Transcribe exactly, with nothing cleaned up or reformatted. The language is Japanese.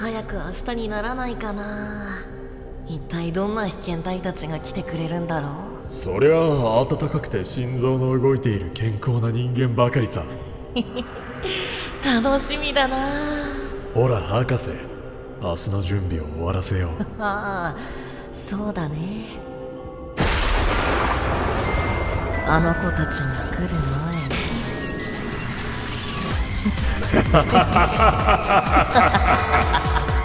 早く明日にならないかな。一体どんな被験体たちが来てくれるんだろう。 そりゃあ温かくて心臓の動いている健康な人間ばかりさ。 楽しみだな。 ほら博士、明日の準備を終わらせよう。 ああ、そうだね。あの子たちが来る前に。